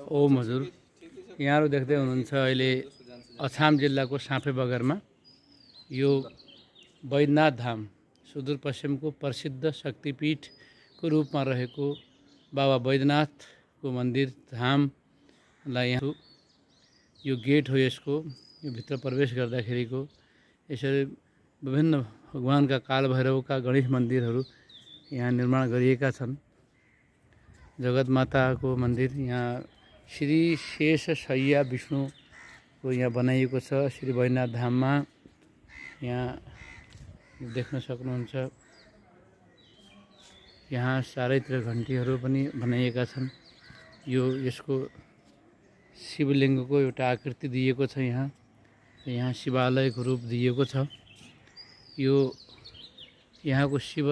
ओम हजुर, यहाँहरू देख्दै हुनुहुन्छ अहिले अछाम जिल्लाको साँपेबगरमा यो बैद्यनाथ धाम सुदूरपश्चिमको प्रसिद्ध शक्तिपीठको रूपमा रहेको बाबा बैद्यनाथको मन्दिर धामलाई यहाँ यो गेट हो यसको। यो भित्र प्रवेश गर्दाखेरिको यसरी विभिन्न भगवानका कालभैरवका गणेश मन्दिरहरू यहाँ निर्माण गरिएका छन्। जगतमाताको मन्दिर यहाँ श्री शेषशय्या विष्णुको यहाँ बनाइएको छ श्री बैद्यनाथ धाममा। यहाँ देख्न सक्नुहुन्छ यहाँ चारैतिर घन्टीहरू पनि बनाइएका छन्। यो यसको शिवलिङ्गको एउटा आकृति दिएको छ। यहाँ शिवालयको रूप दिएको छ। यो यहाँको शिव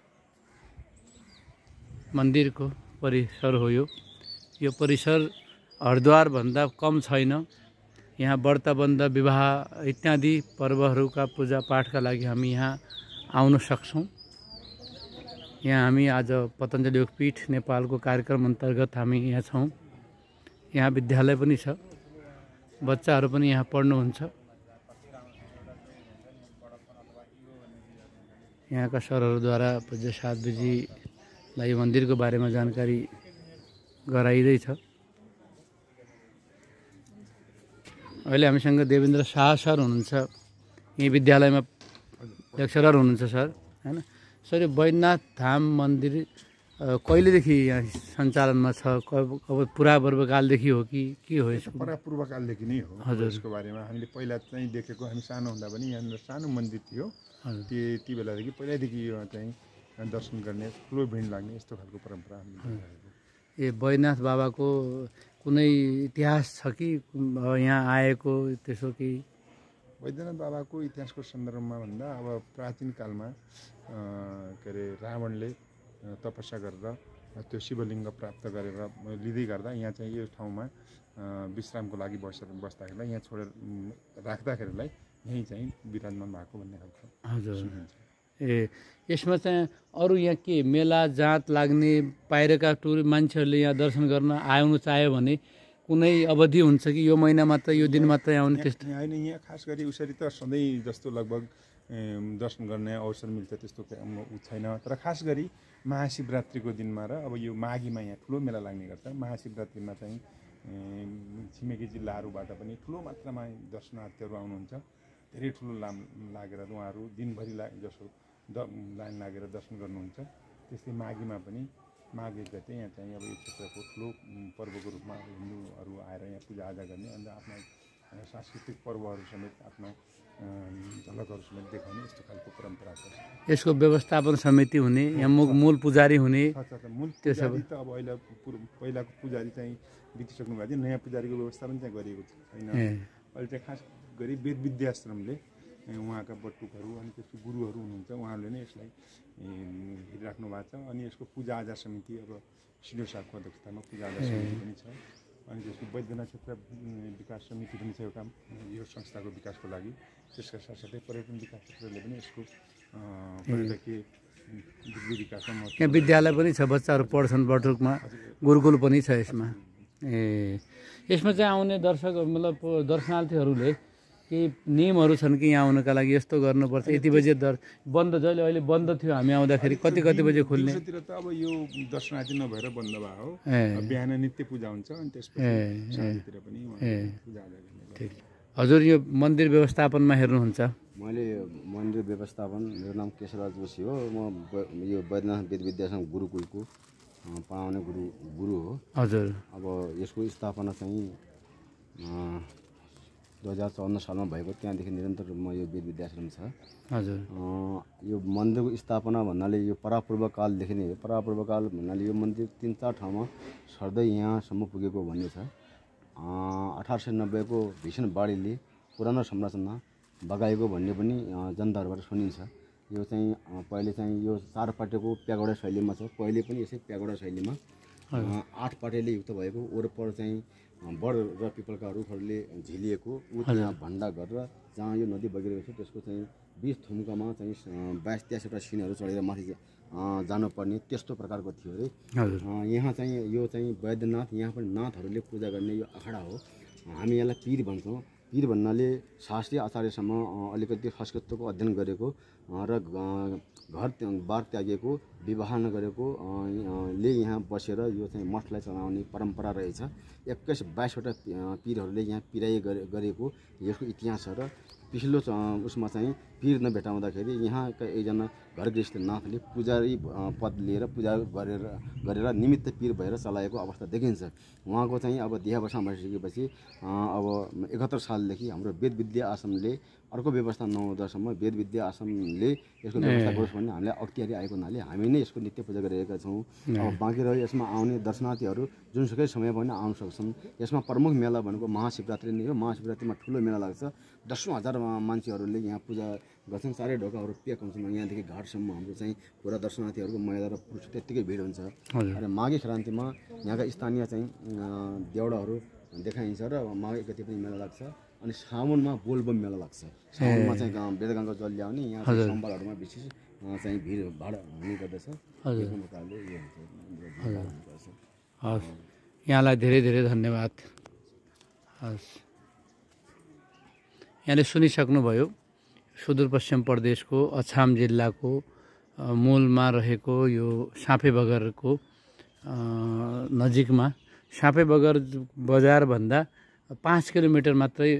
मन्दिरको परिसर हो। यो परिसर हरिद्वार भन्दा कम छैन। यहाँ व्रतबन्ध विवाह इत्यादि पर्वहरूका पूजा पाठका लागि हामी यहाँ आउन सक्छौँ। यहाँ हामी आज पतञ्जलि योगपीठ नेपालको कार्यक्रम अन्तर्गत हामी यहाँ छौँ। यहाँ विद्यालय पनि छ, बच्चाहरू पनि यहाँ पढ्नुहुन्छ। यहाँका सरहरूद्वारा पूज्य साधुजीलाई मन्दिरको बारेमा जानकारी गराइँदैछ। अहिले हामीसँग देवेन्द्र शाह सर हुनुहुन्छ, यही विद्यालयमा लेक्चरर हुनुहुन्छ सर, हैन सर। यो बैद्यनाथ धाम मन्दिर कहिलेदेखि यहाँ सञ्चालनमा छ? अब पुरा पूर्वकालदेखि हो कि के हो यसको? पुरा पूर्वकालदेखि नै हो। हजुर, यसको बारेमा हामीले पहिला चाहिँ देखेको, हामी सानो हुँदा पनि यहाँनिर सानो मन्दिर थियो। ती बेलादेखि पहिल्यैदेखि यो चाहिँ दर्शन गर्ने, ठुलो भिड लाग्ने यस्तो खालको परम्परा हामीले। ए बैद्यनाथ बाबाको कुनै इतिहास छ कि यहाँ आएको त्यसो कि? बैद्यनाथ बाबाको इतिहासको सन्दर्भमा भन्दा अब प्राचीन कालमा के अरे रावणले तपस्या गरेर त्यो शिवलिङ्ग प्राप्त गरेर लिँदै गर्दा यहाँ चाहिँ यो ठाउँमा विश्रामको लागि बस्दाखेरिलाई यहाँ छोडेर राख्दाखेरिलाई यहीँ चाहिँ विराजमान भएको भन्ने खालको। हजुर। ए यसमा चाहिँ अरू यहाँ के मेला जाँच लाग्ने बाहिरका मान्छेहरूले यहाँ दर्शन गर्न आउनु चाह्यो भने कुनै अवधि हुन्छ कि यो महिना मात्र, यो दिन मात्र आउने त्यस्तो? होइन, यहाँ खास गरी उसरी त सधैँ जस्तो लगभग दर्शन गर्ने अवसर मिल्छ त्यस्तो छैन। तर खास गरी महाशिवरात्रिको दिनमा र अब यो माघीमा यहाँ ठुलो मेला लाग्ने गर्छ। महाशिवरात्रिमा चाहिँ छिमेकी जिल्लाहरूबाट पनि ठुलो मात्रामा दर्शनार्थीहरू आउनुहुन्छ। धेरै ठुलो लाम लागेर उहाँहरू दिनभरि जसो लाइन लागेर दर्शन गर्नुहुन्छ। त्यस्तै माघीमा पनि माघ 1 गते यहाँ चाहिँ अब यो क्षेत्रको ठुलो पर्वको रूपमा हिन्दूहरू आएर यहाँ पूजाआजा गर्ने, अन्त आफ्ना सांस्कृतिक पर्वहरू समेत आफ्ना झलकहरू समेत देखाउने यस्तो खालको परम्परा छ। यसको व्यवस्थापन समिति हुने, यहाँ मूल पुजारी हुने? मूल पुजारी त अब अहिले पहिलाको पुजारी चाहिँ बितिसक्नु भएको थियो। नयाँ पुजारीको व्यवस्थापन चाहिँ गरिएको छैन। अहिले चाहिँ खास गरी वेद विद्याश्रमले उहाँका बटुकहरू अनि त्यसको गुरुहरू हुनुहुन्छ, उहाँहरूले नै यसलाई हेरिराख्नु भएको छ। अनि यसको पूजाआजा समिति अब सिडिओ साहबको अध्यक्षतामा पूजाआजा समिति पनि छ। अनि त्यसको बैद्यनाथ क्षेत्र विकास समिति पनि छ एउटा यो संस्थाको विकासको लागि। त्यसका साथसाथै पर्यटन विकास क्षेत्रले पनि यसको पर्यटकीय विकासमा। यहाँ विद्यालय पनि छ, बच्चाहरू पढ्छन् बटुकमा, गुरुकुल पनि छ यसमा। ए यसमा चाहिँ आउने दर्शक मतलब दर्शनार्थीहरूले केही नियमहरू छन् कि यहाँ आउनका लागि यस्तो गर्नुपर्छ, यति बजे बन्द? जहिले अहिले बन्द थियो हामी आउँदाखेरि, कति बजे खुल्ने? दिउँसोतिर त अब यो दर्शनार्थी नभएर बन्द भयो हो। बिहान नित्य पूजा हुन्छ अनि त्यसपछि साँझतिर पनि पूजा गर्ने। ठिक। हजुर, यो मन्दिर व्यवस्थापनमा हेर्नुहुन्छ? मैले मन्दिर व्यवस्थापन, मेरो नाम केशवराज जोशी हो। म यो बैद्यनाथ वेद विद्याश्रम गुरुकुलको पढाउने गुरु हो। हजुर। अब यसको स्थापना चाहिँ 2054 सालमा भएको, त्यहाँदेखि निरन्तर रूपमा यो वेद विद्याश्रम छ। हजुर। यो मन्दिरको स्थापना भन्नाले यो परापूर्वकालदेखि नै हो। परापूर्वकाल भन्नाले यो मन्दिर 3-4 ठाउँमा सर्दै यहाँसम्म पुगेको भन्ने छ। 1890 को भीषण बाढीले पुरानो संरचना बगाएको भन्ने पनि जनताहरूबाट सुनिन्छ। यो चाहिँ पहिले चाहिँ यो 4 पाटेको प्यागोडा शैलीमा छ। पहिले पनि यसै प्यागोडा शैलीमा 8 पाटेले युक्त भएको, वरपर चाहिँ बड र पिपलका रुखहरूले झिलिएको त्यहाँ भण्डा गरेर जहाँ यो नदी बगिरहेको छ त्यसको चाहिँ 20 थुम्कामा चाहिँ 22-23 वटा सिनहरू चढेर माथि जानुपर्ने त्यस्तो प्रकारको थियो अरे। हजुर यहाँ चाहिँ यो चाहिँ वैद्यनाथ, यहाँ पनि नाथहरूले पूजा गर्ने यो अखाडा हो। हामी यसलाई पीर भन्छौँ। पीर भन्नाले शास्त्रीय आचार्यसम्म अलिकति संस्कृतको अध्ययन गरेको र घर बार त्यागेको, विवाह नगरेको ले यहाँ बसेर यो चाहिँ मठलाई चलाउने परम्परा रहेछ। 21-22वटा पीरहरूले यहाँ पिराई गरेको यसको इतिहास छ। र पिछलो उसमा चाहिँ पीर नभेटाउँदाखेरि यहाँका एकजना घर गृहस्थ नाथले पुजारी पद लिएर पूजा गरेर निमित्त पीर भएर चलाएको अवस्था देखिन्छ। उहाँको चाहिँ अब देहावसान भइसकेपछि अब 71 सालदेखि हाम्रो वेद विद्या आश्रमले अर्को व्यवस्था नहुँदासम्म वेद विद्या आश्रमले यसको व्यवस्था गरोस् भन्ने हामीलाई अख्तियारी आएको हुनाले हामी नै यसको नित्य पूजा गरिरहेका छौँ। अब बाँकी रह्यो यसमा आउने दर्शनार्थीहरू जुनसुकै समय पनि आउन सक्छन्। यसमा प्रमुख मेला भनेको महाशिवरात्रि नै हो। महाशिवरात्रिमा ठुलो मेला लाग्छ। 10,000 मान्छेहरूले यहाँ पूजा गर्छन्। चारै ढोकाहरू प्याक हुन्छन्। यहाँदेखि घाटसम्म हाम्रो चाहिँ पुरा दर्शनार्थीहरूको महिला र पुरुष त्यत्तिकै भिड हुन्छ। र माघे सङ्क्रान्तिमा यहाँका स्थानीय चाहिँ देउडाहरू देखाइन्छ र माघे 1 गते पनि मेला लाग्छ। अनि साउनमा बोलबम मेला लाग्छ। साउनमा चाहिँ वेदगङ्गा जल ल्याउने यहाँ सोमबारहरूमा विशेष चाहिँ भिडभाड हुने गर्दछ। यो प्रकारले यो हुन्छ। हस्, यहाँलाई धेरै धेरै धन्यवाद। हस्, यहाँले सुनिसक्नुभयो सुदूरपश्चिम प्रदेशको अछाम जिल्लाको मूलमा रहेको यो साँपेबगरको नजिकमा साँपेबगर बजारभन्दा 5 किलोमिटर मात्रै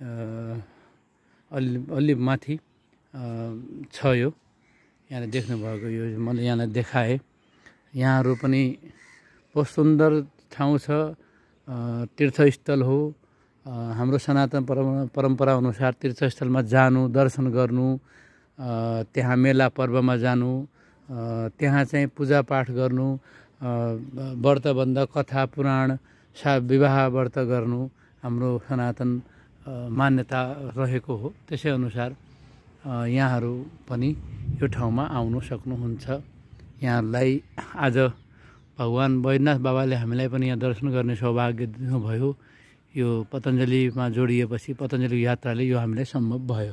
अलि माथि छ। यो यहाँले देख्नुभएको यो मैले यहाँलाई देखाएँ। यहाँहरू पनि बहुत सुन्दर ठाउँ छ, तीर्थस्थल हो। हाम्रो सनातन परम्परा अनुसार तीर्थस्थलमा जानु, दर्शन गर्नु, त्यहाँ मेला पर्वमा जानु, त्यहाँ चाहिँ पूजापाठ गर्नु, व्रतबन्ध कथा पुराण विवाह व्रत गर्नु हाम्रो सनातन मान्यता रहेको हो। त्यसै अनुसार यहाँहरू पनि यो ठाउँमा आउनु सक्नुहुन्छ। यहाँलाई आज भगवान् वैद्यनाथ बाबाले हामीलाई पनि यहाँ दर्शन गर्ने सौभाग्य दिनुभयो। यो पतञ्जलिमा जोडिएपछि पतञ्जलि यात्राले यो हामीलाई सम्भव भयो।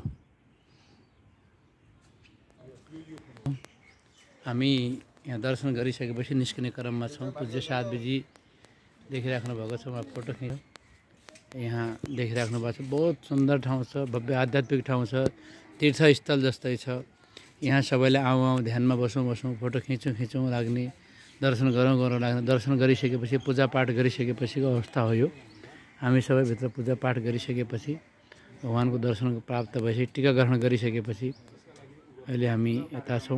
हामी यहाँ दर्शन गरिसकेपछि निस्किने क्रममा छौँ। पूज्य साधुजी देखिराख्नु भएको छ, उहाँ फोटो खिच्नु यहाँ देखिराख्नु भएको छ। बहुत सुन्दर ठाउँ छ, भव्य आध्यात्मिक ठाउँ छ, तीर्थस्थल जस्तै छ। यहाँ सबैले आउँ ध्यानमा बसौँ फोटो खिचौँ लाग्ने, दर्शन गरौँ लाग्ने। दर्शन गरिसकेपछि पूजापाठ गरिसकेपछिको अवस्था हो यो। हामी सबैभित्र पूजापाठ गरिसकेपछि भगवान्को दर्शन प्राप्त भएपछि टीका ग्रहण गरिसकेपछि अहिले हामी यता छौँ।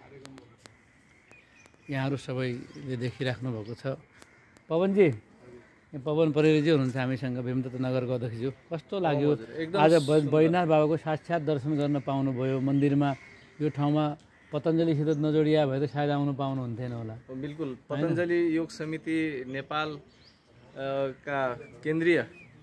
यहाँहरू सबैले देखिराख्नु भएको छ। पवनजी, पवन परेलजी हुनुहुन्छ हामीसँग भीमदत्त नगरको अध्यक्षज्यू। कस्तो लाग्यो आज वैद्यनाथ बाबाको साक्षात् दर्शन गर्न पाउनुभयो मन्दिरमा? यो ठाउँमा पतञ्जलिसित नजोडिया भए त सायद आउनु पाउनुहुन्थेन होला। बिल्कुल, पतञ्जलि योग समिति नेपाल का केन्द्रीय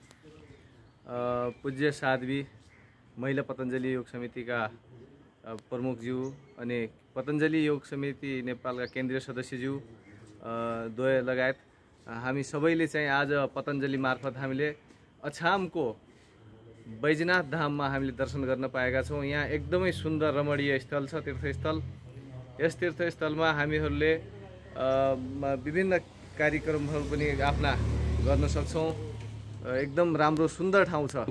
पूज्य साध्वी महिला पतञ्जलि योग समितिका प्रमुखज्यू अनि पतञ्जलि योग समिति नेपालका केन्द्रीय सदस्यज्यू द्वय लगायत हामी सबैले चाहिँ आज पतञ्जलि मार्फत हामीले अछामको बैजनाथ धाममा हामीले दर्शन गर्न पाएका छौँ। यहाँ एकदमै सुन्दर रमणीय स्थल छ, तीर्थस्थल। यस तीर्थस्थलमा हामीहरूले विभिन्न कार्यक्रमहरू पनि आफ्ना गर्न सक्छौँ। एकदम राम्रो सुन्दर ठाउँ छ।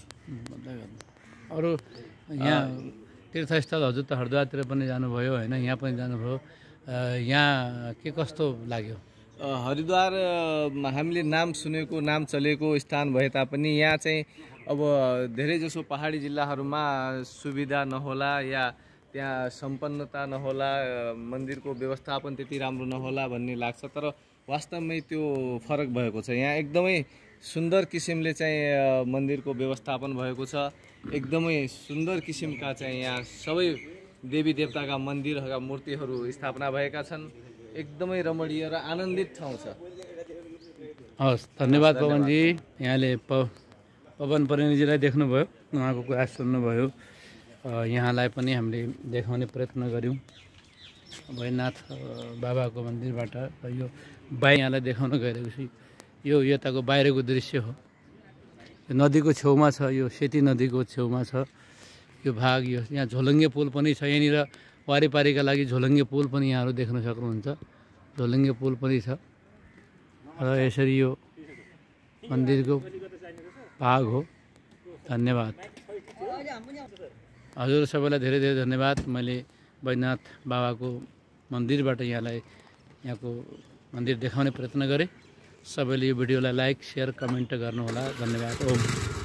अरू यहाँ तीर्थस्थल हजुर त हरिद्वारतिर पनि जानुभयो होइन, यहाँ पनि जानुभयो। यहाँ के कस्तो लाग्यो? हरिद्वारमा हामीले नाम सुनेको, नाम चलेको स्थान भए तापनि यहाँ चाहिँ अब धेरै जसो पहाडी जिल्लाहरूमा सुविधा नहोला या त्यहाँ सम्पन्नता नहोला, मन्दिरको व्यवस्थापन त्यति राम्रो नहोला भन्ने लाग्छ। तर वास्तवमै त्यो फरक भएको छ। यहाँ एकदमै सुन्दर किसिमले चाहिँ मन्दिरको व्यवस्थापन भएको छ। एकदमै सुन्दर किसिमका चाहिँ यहाँ सबै देवी देवताका मन्दिरहरूका मूर्तिहरू स्थापना भएका छन्। एकदमै रमणीय र आनन्दित ठाउँ छ। हस्, धन्यवाद पवनजी। यहाँले पवन परिणजीलाई देख्नुभयो, उहाँको कुरा सुन्नुभयो। यहाँलाई पनि हामीले देखाउने प्रयत्न गऱ्यौँ वैद्यनाथ बाबाको मन्दिरबाट। यो बाहिर यहाँलाई देखाउन गइरहेको छु। यो यताको बाहिरको दृश्य हो। यो नदीको छेउमा छ, यो सेती नदीको छेउमा छ यो भाग। यो यहाँ झोलङ्गे पुल पनि छ। यहाँनिर वारिपारीका लागि झोलङ्गे पुल पनि यहाँहरू देख्न सक्नुहुन्छ। झोलङ्गे पुल पनि छ र यसरी यो मन्दिरको भाग हो। धन्यवाद हजुर सबैलाई धेरै धेरै धन्यवाद। मैले बैजनाथ बाबाको मन्दिरबाट यहाँलाई यहाँको मन्दिर देखाउने प्रयत्न गरेँ। सबैले यो भिडियोलाई लाइक, सेयर, कमेन्ट गर्नुहोला। धन्यवाद। ओम।